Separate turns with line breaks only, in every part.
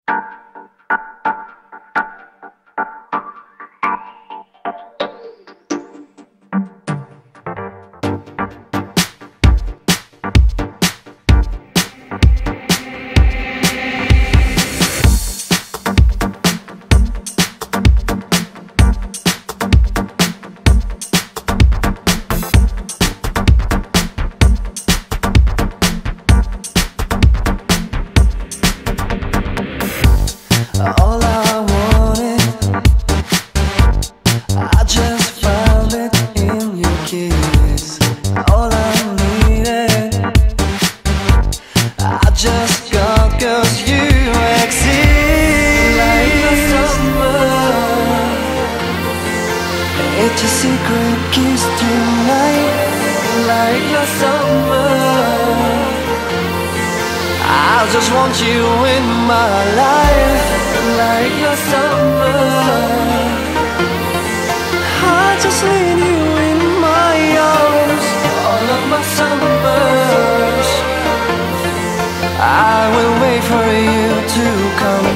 All I wanted, I just found it in your kiss. All I needed, I just got 'cause you exist. Like the summer, it's a secret kiss tonight. Like the summer, I just want you in my life. Like the summer, I just need you in my arms. All of my summers, I will wait for you to come.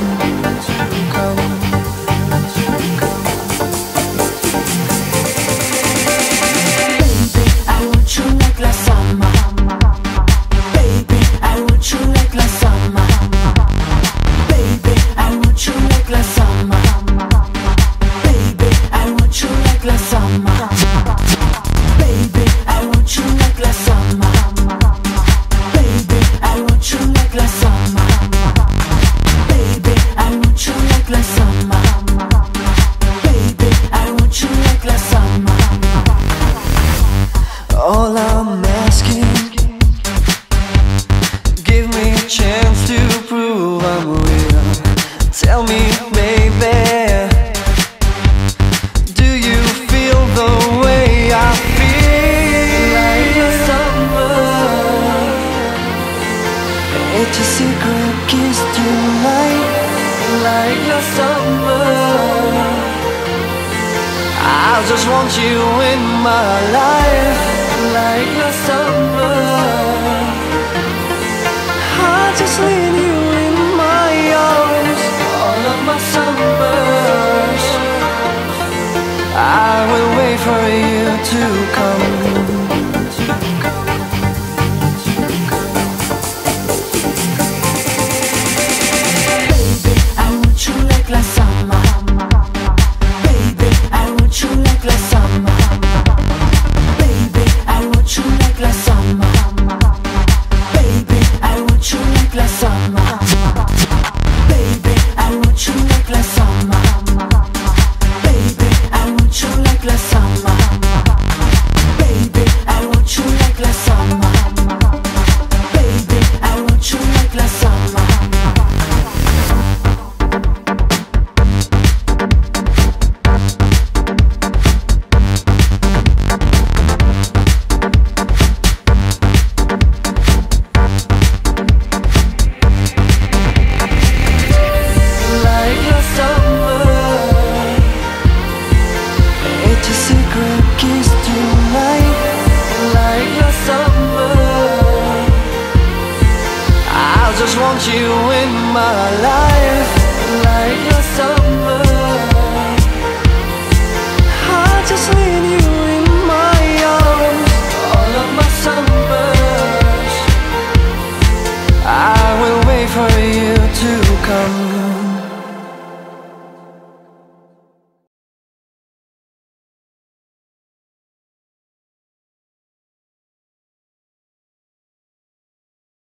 Baby, I want you like last summer. Baby, I want you like last summer. Baby, I want you like last summer. Baby, I want you like last summer. Baby, I want you like last summer. Baby, I want you like last summer. Baby, I want you like last summer. Baby, I want you like last summer.
All I'm asking, give me a chance to prove I'm real. Tell me, baby, do you feel the way I feel? Like the summer, it's a secret kiss tonight. Like the summer, I just want you in my life. Like the summer, I just need